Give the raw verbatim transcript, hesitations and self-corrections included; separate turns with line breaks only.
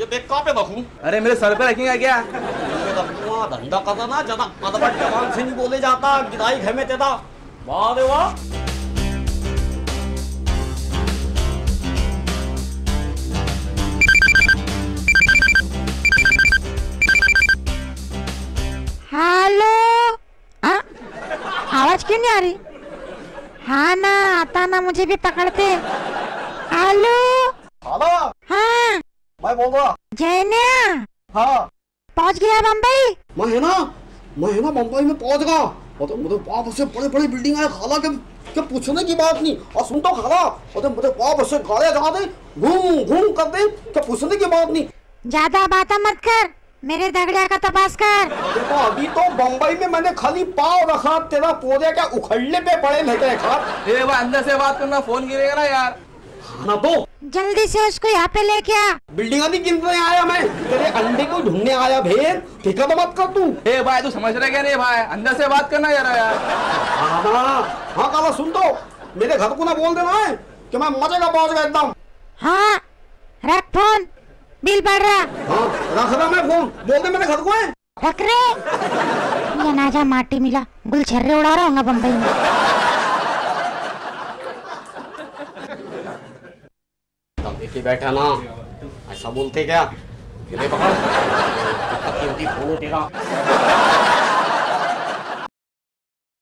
ये बैग कहाँ पे रखूं?
अरे मेरे सर पे रखेंगे क्या?
रखूंगा, धंधा करना ना ज्यादा मदबट जबान से नहीं बोले जाता, गिराई घर में तेरा। वाह रे वाह।
हेलो, हाँ आवाज क्यों नहीं आ रही? हाँ ना, आता ना मुझे भी पकड़ते। हेलो
हेलो,
हाँ
मैं बोल रहा।
जैनिया
हाँ
पहुंच गया बम्बई?
मैं है ना, मैं है ना मुंबई में पहुंच गया। और तो मुझे बाप से बड़े बड़े बिल्डिंग है खाला के, क्या पूछने की बात नहीं। और सुन तो खाला, और तो मुझे बाप से गाड़ियां जगा दे, घूम घूम कर दे, क्या पूछने की बात नहीं।
ज्यादा बातें मत कर, मेरे दगड़िया का तपास कर।
देखो अभी तो बम्बई में मैंने खाली पाँव रखा, तेरा पौधे क्या उखड़ने पे पड़े लेके खा।
ए भाई अंदर से बात करना, फोन गिरेगा ना यार।
ना तो
जल्दी से उसको यहाँ पे लेके आ।
बिल्डिंग नहीं गिनने आया मैं, तेरे अंडे को ढूंढने आया भेद। ठीक है तो मत कर तू।
ए भाई तू समझ रहा क्या नहीं भाई, अंदर से बात करना यार यार।
हाँ हाँ काला सुन तो, मेरे घर को ना बोल देना है कि मैं मजे का पहुंच गया एकदम।
हाँ रख फोन, बिल पड़ रहा।
हाँ रख रहा मैं फोन, बोल दे मेरे घर को है।
रख रे, नाजा माटी मिला, गुलछर्रे उड़ा रहा हूँ बम्बई में।
देखिए बैठा ना, ऐसा बोलते क्या? पकड़, फोन है तेरा।